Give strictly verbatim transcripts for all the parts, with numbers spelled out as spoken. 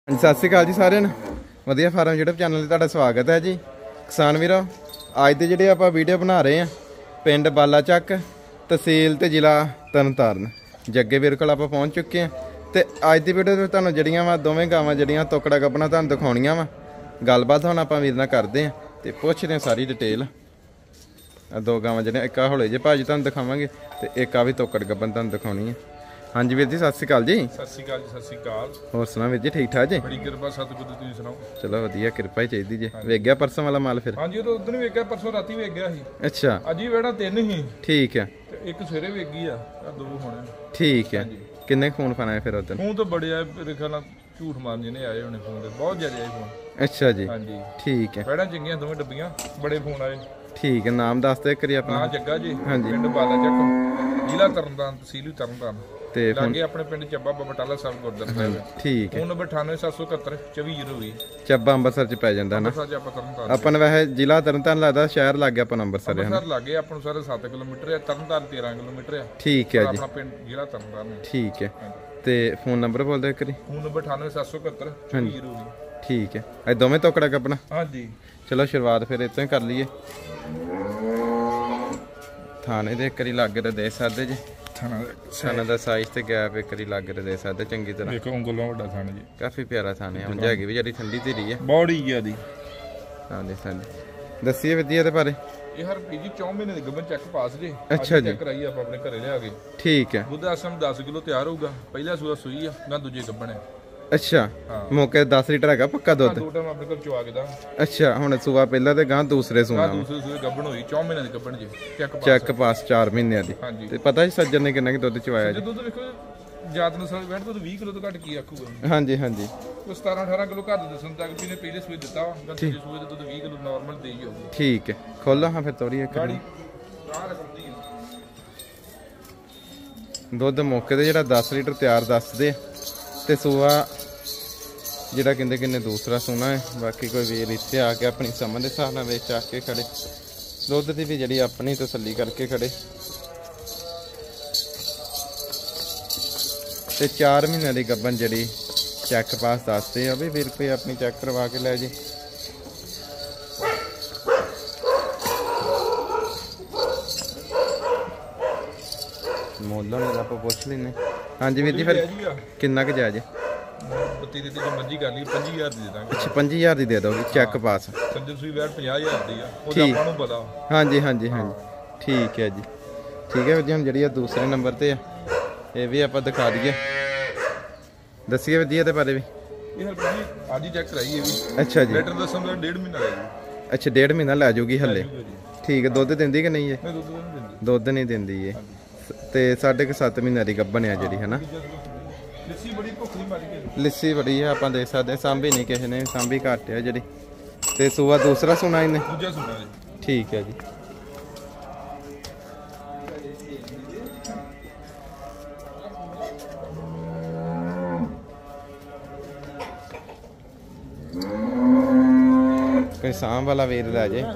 सत श्री अकाल जी सारे वधिया फार्म यूट्यूब चैनल से तुहाडा स्वागत है जी। किसान वीरो अज दे जिहड़े आपां वीडियो बना रहे हैं पिंड बालाचक तहसील ते जिला तरनतारन जग्गे वीर कोल आपां पहुँच चुके हैं। तो अज की वीडियो में तुहानूं जिहड़ियां वा दोवें गावां जिहड़ियां तोकड़ा गब्बना तुहानूं दिखाउणियां वा गलबात हुण आपां वीर नाल करदे हैं ते पुछदे हैं सारी डिटेल। दो गावां जिहड़ियां एक होले जे भाजी तुहानूं दिखावांगे ते एक आ भी तोकड़ गब्बन तुहानूं दिखाउणी है। हाँ जी वीर जी सत श्री अकाल जी। सत श्री अकाल जी सत श्री अकाल। होर सुना वीर जी ठीक ठाक जी? बड़ी कृपा सतगुरु तुसीं सुनाओ। चलो वधिया कृपा ही चाहिए जी। वेख गया परसों वाला माल फिर? हाँ जी तो उधर वेख गया परसों राती वेख गया सी। अच्छा अज ही वेड़ा तीन ही ठीक है ते एक सवेरे वेख गई आ दो होने ठीक है। किन्ने फोन फान आए फिर उधर? फोन तो बड़े आए मेरे ख्याल झूठ मारन जिन्हें आए होने फोन ते बहुत ज्यादा आए फोन। अच्छा जी हाँ जी ठीक है। वेड़ा चंगियां दोवें डब्बियां बड़े फोन आए। ठीक है नाम दस दे करिए अपना। हाँ जग्गा जी हाँ जी पिंड बालाचक जिला तरनतारन तहसील तरनतारन ते लागे अपने पिंड चब्बा बटाला साहब गुरद्वारा साहब। ठीक है फोन नंबर अठानवे सत्त सौ इकहत्तर चौबी जीरो भी ਚੱਬਾ ਅੰਮ੍ਰਿਤਸਰ ਚ ਪੈ ਜਾਂਦਾ ਨਾ सच आप तरनतारन ਆਪਾਂ ਨੂੰ ਵੈਸੇ ਜ਼ਿਲ੍ਹਾ ਤਰਨਤਾਰਨ ਲੱਗਦਾ ਸ਼ਹਿਰ ਲੱਗ ਗਿਆ ਆਪਾਂ ਅੰਮ੍ਰਿਤਸਰ ਹੈ ਨਾ। सर लागे अपन सारे सत्त किलोमीटर है तरनतारन तेरह किलोमीटर है ठीक है जी अपना पिंड जिला तरनतारन है। ठीक है ਤੇ ਫੋਨ ਨੰਬਰ ਬੋਲ ਦੇ ਕਰੀ। फोन नंबर अठानवे सत्त सौ इकहत्तर चौबी जीरो भी। ठीक है ਇਹ ਦੋਵੇਂ ਤੋਕੜਾ ਕੱਪਣਾ। हाँ जी चलो शुरुआत फिर इतों ही कर लीए। थाने दे करी लागे तो दे सकते जी थाना थाना का साइज तो गैप एक करी लागे तो दे सकते चंगी तरह। देखो ਉਂਗਲਾਂ ਵੱਡਾ थाना जी काफ़ी प्यारा थाने है मुझे हैगी भी जड़ी ठंडी धीरी है बॉडी ज्यादी। हाँ दे सकते दसिए विद्या दे बारे। ਇਹ ਹਰ ਪੀਜੀ ਚੌਂ ਮਹੀਨੇ ਦੀ ਗੱਬਨ ਚੈੱਕ ਪਾਸ ਜੇ। ਅੱਛਾ ਜੀ ਚੈੱਕ ਕਰਾਈ ਆਪਾਂ ਆਪਣੇ ਘਰੇ ਲਿਆ ਕੇ। ठीक है ਦੁੱਧ ਆਸਮ ਦਸ ਕਿਲੋ ਤਿਆਰ ਹੋਊਗਾ। ਪਹਿਲਾ ਸੂਆ ਸੂਈ ਆ ਨਾ ਦੂਜੇ ਗੱਬਣ ਹੈ। अच्छा मौके दस लीटर है पक्का दुध? ਦੋ ਟਾਈਮ ਆਪਣੇ ਕੋਲ ਚਵਾ ਕੇ ਦਾ। अच्छा हुण सूआ पहला ते गां दूसरे सूआ ਦੂਸਰੇ ਸੂਏ ਗੱਬਣ ਹੋਈ ਚੌਂ ਮਹੀਨੇ ਦੀ ਗੱਬਣ ਜੇ ਚੈੱਕ ਪਾਸ। चेक पास चार महीने दी। ਹਾਂਜੀ ते पता जी सज्जन ने किन्ना कि दुध चवाया जी? ਦੁੱਧ ਵੇਖੋ ਜਾਤ ਨਸਲ ਬੈਠ ਤੋਂ ਵੀਹ ਕਿਲੋ ਤੋਂ ਘੱਟ ਕੀ ਆਖੂਗਾ। हाँ जी हाँ जी ਉਹ ਸਤਾਰਾਂ ਅਠਾਰਾਂ ਕਿਲੋ ਘਰ ਦੇ ਦੱਸਣ ਤੱਕ ਵੀ ਨੇ ਪਹਿਲੇ ਸੂਏ ਦਿੱਤਾ ਵਾ ਦੂਜੇ ਸੂਏ ਦੇ ਦੁੱਧ ਵੀਹ ਕਿਲੋ ਨਾਰਮਲ ਦੇ ਹੀ ਹੋਊਗਾ। ठीक है खोलो हाँ फिर तोड़ी एक ਗਾੜੀ ਰਾਹ ਰਖਦੀ ਹੈ। ਦੁੱਧ ਮੌਕੇ ਤੇ ਜਿਹੜਾ ਦਸ ਲੀਟਰ ਤਿਆਰ ਦੱਸਦੇ ਤੇ ਸੂਆ ਜਿਹੜਾ ਕਹਿੰਦੇ ਕਿੰਨੇ ਦੂਸਰਾ ਸੋਨਾ ਹੈ। ਬਾਕੀ ਕੋਈ ਵੀਰ ਇੱਥੇ ਆ ਕੇ ਆਪਣੀ ਸਮਝ ਦੇ ਹਿਸਾਬ ਨਾਲ ਵੇਚ ਆ ਕੇ ਖੜੇ ਦੁੱਧ ਦੀ ਵੀ ਜਿਹੜੀ ਆਪਣੀ ਤਸੱਲੀ ਕਰਕੇ ਖੜੇ। ਤੇ ਚਾਰ ਮਹੀਨਿਆਂ ਦੀ ਗੱਬਨ ਜਿਹੜੀ ਚੈੱਕ ਪਾਸ ਦੱਸਦੇ ਆ ਵੀ ਵੀਰ ਕੋਈ ਆਪਣੀ ਚੈੱਕ ਕਰਵਾ ਕੇ ਲੈ ਜੇ। ਮੋਲਾਂ ਦਾ ਆਪਾਂ ਪੁੱਛ ਲੈਨੇ। ਹਾਂਜੀ ਵੀਰ ਜੀ ਫਿਰ ਕਿੰਨਾ ਕੁ ਜਾਇਜ਼? ਬੱਤੀ ਦੀ ਜੋ ਮਰਜ਼ੀ ਕਰ ਲਈ ਪੰਜੀ ਹਜ਼ਾਰ ਦੀ ਦੇ ਦਾਂਗੇ। ਅੱਛਾ ਪੰਜੀ ਹਜ਼ਾਰ ਦੀ ਦੇ ਦੋਗੇ ਚੈੱਕ ਪਾਸ? ਸੱਜਣ ਸੂਈ ਵੈਟ ਪੰਜਾਹ ਹਜ਼ਾਰ ਦੀ ਆ ਉਹ ਆਪਾਂ ਨੂੰ ਪਤਾ। ਹਾਂਜੀ ਹਾਂਜੀ ਹਾਂਜੀ ਠੀਕ ਹੈ ਜੀ ਠੀਕ ਹੈ ਵੀਰ ਜੀ। ਹੁਣ ਜਿਹੜੀ ਆ ਦੂਸਰੇ ਨੰਬਰ ਤੇ ਆ ਇਹ ਵੀ ਆਪਾਂ ਦਿਖਾ ਦਈਏ ਦੱਸੀਏ ਵੀਰ ਜੀ ਇਹਦੇ ਬਾਰੇ ਵੀ। ਇਹ ਹਰ ਭਾਜੀ ਅੱਜ ਹੀ ਚੈੱਕ ਕਰਾਈ ਇਹ ਵੀ। ਅੱਛਾ ਜੀ ਲੈਟਰ ਦੱਸਣ ਦਾ ਡੇਢ ਮਹੀਨਾ ਲੈ ਜੀ। ਅੱਛਾ ਡੇਢ ਮਹੀਨਾ ਲੈ ਜਾਊਗੀ ਹੱਲੇ। ਠੀਕ ਹੈ ਦੁੱਧ ਦਿੰਦੀ ਕਿ ਨਹੀਂ ਇਹ? ਮੈਂ ਦੁੱਧ ਨਹੀਂ ਦਿੰਦੀ। ਦੁੱਧ ਨਹੀਂ ਦਿੰਦੀ ਇਹ ਤੇ ਸਾਢੇ ਕੁ ਸੱਤ ਮਹੀਨਿਆਂ ਦੀ ਗੱਭਣ ਆ ਜਿਹੜੀ ਹੈ ਨਾ। ਲੱਸੀ ਬੜੀ ਭੁੱਖ ਨਹੀਂ ਮਾਰੀ ਕੇ ਲੱਸੀ ਬੜੀ ਹੈ ਆਪਾਂ ਦੇਖ ਸਕਦੇ ਸਾਂਭੀ ਨਹੀਂ ਕਿਸੇ ਨੇ ਸਾਂਭੀ ਘੱਟ ਆ ਜਿਹੜੀ। ਤੇ ਸੂਆ ਦੂਸਰਾ ਸੁਣਾ ਇਹਨੇ? ਦੂਜਾ ਸੁਣਾ ਜੀ। ਠੀਕ ਹੈ ਜੀ ਕੋਈ ਸਾਂਭ ਵਾਲਾ ਵੀਰ ਲੈ ਜੇ।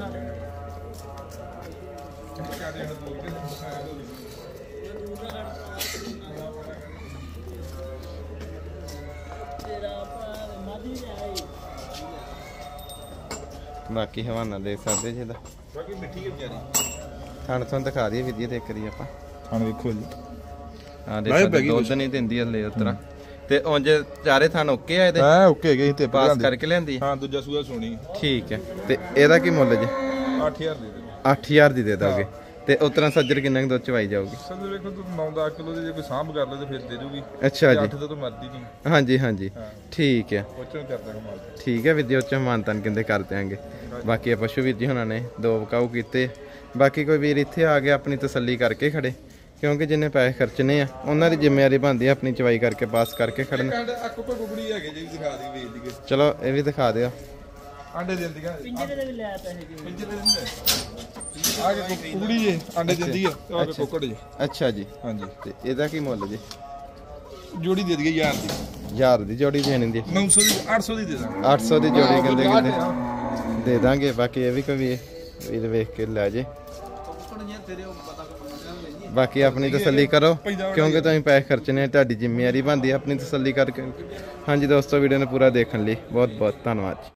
ਬਾਕੀ ਹਵਾਨਾ ਦੇਖ ਸਕਦੇ ਜੀ ਇਹਦਾ। ਬਾਕੀ ਮਿੱਠੀ ਹੈ ਵਿਚਾਰੀ। ਥਣ ਤੋਂ ਦਿਖਾ ਦਈਏ ਵੀਡੀਓ ਦੇਖ ਕਰੀ ਆਪਾਂ। ਹਾਂ ਵੇਖੋ ਜੀ ਹਾਂ ਦੇਖ ਸਕਦੇ ਦੁੱਧ ਨਹੀਂ ਦਿੰਦੀ ਹਲੇ ਉਤਰਾ ਤੇ ਉਂਝ ਚਾਰੇ ਥਣ ਓਕੇ ਆ ਇਹਦੇ? ਹਾਂ ਓਕੇ ਗਈ ਤੇ ਪਾਸ ਕਰਕੇ ਲਿਆਂਦੀ। ਹਾਂ ਦੂਜਾ ਸੂਆ ਸੋਣੀ। ਠੀਕ ਹੈ ਤੇ ਇਹਦਾ ਕੀ ਮੁੱਲ ਜੀ? ਅੱਠ ਹਜ਼ਾਰ ਦੇ ਦੇ। ਅੱਠ ਹਜ਼ਾਰ ਦੀ ਦੇ ਦੋਗੇ ਤੇ ਉਤਰਾ ਸੱਜਰ ਕਿੰਨਾ ਕੁ ਦੁੱਧ ਚਵਾਈ ਜਾਊਗੀ? ਸੱਜਰ ਵੇਖੋ ਤੂੰ ਨੌ ਦਸ ਕਿਲੋ ਦੇ ਜੇ ਕੋਈ ਸਾਂਭ ਕਰ ਲੈ ਤੇ ਫਿਰ ਦੇ ਦੂਗੀ। ਅੱਛਾ ਜੀ ਅੱਠ ਦਾ ਤਾਂ ਮਰਦੀ ਨਹੀਂ। ਹਾਂਜੀ ਹਾਂਜੀ ਠੀਕ ਹੈ ਪੁੱਛਣ ਕਰਦਾ ਕਮਾਲ। ਠੀਕ ਹੈ ਵੀਡੀਓ ਚ ਮਾਨਤਨ ਕਹਿੰਦੇ ਕਰ ਦਿਆਂਗੇ। ਬਾਕੀ ਪਸ਼ੂ ਵੀਰ ਜੀ ਹੁਣਾਂ ਨੇ ਦੋ ਵਕਾਊ ਕੀਤੇ। ਬਾਕੀ ਕੋਈ ਵੀਰ ਇੱਥੇ ਆ ਗਿਆ ਆਪਣੀ ਤਸੱਲੀ ਕਰਕੇ ਖੜੇ ਕਿਉਂਕਿ ਜਿੰਨੇ ਪੈਸੇ ਖਰਚਣੇ ਆ ਉਹਨਾਂ ਦੀ ਜ਼ਿੰਮੇਵਾਰੀ ਬਣਦੀ ਆ ਆਪਣੀ ਚਵਾਈ ਕਰਕੇ ਪਾਸ ਕਰਕੇ ਖੜਨਾ। ਅੱਕ ਕੋ ਗੁਗੜੀ ਹੈਗੇ ਜੀ ਦਿਖਾ ਦੀ ਵੇਚ ਦੀ। ਚਲੋ ਇਹ ਵੀ ਦਿਖਾ ਦਿਓ। ਆਂਡੇ ਦਿੰਦੀਆਂ ਪਿੰਜਰੇ ਦੇ ਵੀ ਲੈ ਪੈਸੇ ਜੀ। ਪਿੰਜਰੇ ਦੇ ਨਹੀਂ ਆ ਕੇ ਕੁਗੜੀ ਜੇ ਆਂਡੇ ਦਿੰਦੀ ਆ ਤੇ ਆ ਕੇ ਕੋਕੜ ਜੇ। ਅੱਛਾ ਜੀ ਹਾਂਜੀ ਤੇ ਇਹਦਾ ਕੀ ਮੁੱਲ ਜੀ? ਜੋੜੀ ਦੇ ਦਈਏ ਹਜ਼ਾਰ ਦੀ। ਹਜ਼ਾਰ ਦੀ ਜੋੜੀ ਦੇਣੀ ਦੀ? ਨੌ ਸੌ ਦੀ ਅੱਠ ਸੌ ਦੀ ਦੇ ਦਾਂਗੇ। ਅੱਠ ਸੌ ਦੀ ਜੋੜੀ ਕਹਿੰਦੇ ਕਹਿੰਦੇ ਦੇ ਦਾਂਗੇ। ਬਾਕੀ ਇਹ ਵੀ ਕੋਈ ਵੀਰ ਵੇਖ ਕੇ ਲੈ ਜੇ। ਬਾਕੀ ਆਪਣੀ ਤਸੱਲੀ ਕਰੋ ਕਿਉਂਕਿ ਤੁਸੀਂ ਪੈਸੇ ਖਰਚਣੇ ਤੁਹਾਡੀ ਜ਼ਿੰਮੇਵਾਰੀ ਬਣਦੀ ਹੈ ਆਪਣੀ ਤਸੱਲੀ ਕਰਕੇ। ਹਾਂਜੀ ਦੋਸਤੋ ਵੀਡੀਓ ਨੂੰ ਪੂਰਾ ਦੇਖਣ ਲਈ ਬਹੁਤ ਬਹੁਤ ਧੰਨਵਾਦ।